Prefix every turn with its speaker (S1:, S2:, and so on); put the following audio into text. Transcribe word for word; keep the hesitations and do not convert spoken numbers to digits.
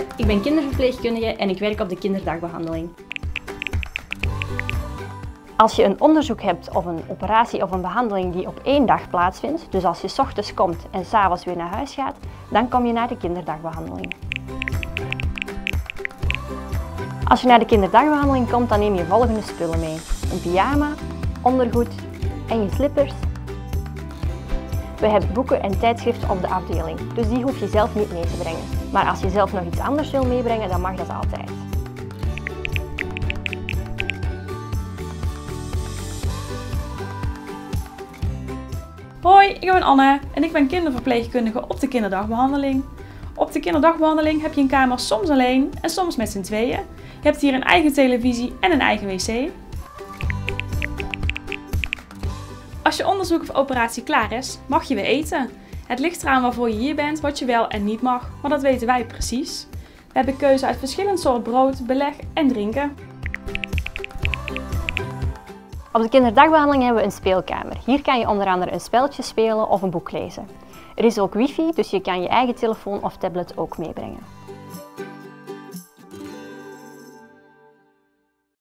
S1: ik ben kinderverpleegkundige en ik werk op de kinderdagbehandeling. Als je een onderzoek hebt of een operatie of een behandeling die op één dag plaatsvindt, dus als je 's ochtends komt en 's avonds weer naar huis gaat, dan kom je naar de kinderdagbehandeling. Als je naar de kinderdagbehandeling komt, dan neem je volgende spullen mee. Een pyjama, ondergoed en je slippers. We hebben boeken en tijdschriften op de afdeling, dus die hoef je zelf niet mee te brengen. Maar als je zelf nog iets anders wil meebrengen, dan mag dat altijd.
S2: Hoi, ik ben Anne en ik ben kinderverpleegkundige op de kinderdagbehandeling. Op de kinderdagbehandeling heb je een kamer soms alleen en soms met z'n tweeën. Je hebt hier een eigen televisie en een eigen wc. Als je onderzoek of operatie klaar is, mag je weer eten. Het ligt eraan waarvoor je hier bent, wat je wel en niet mag, maar dat weten wij precies. We hebben keuze uit verschillend soort brood, beleg en drinken.
S1: Op de kinderdagbehandeling hebben we een speelkamer. Hier kan je onder andere een spelletje spelen of een boek lezen. Er is ook wifi, dus je kan je eigen telefoon of tablet ook meebrengen.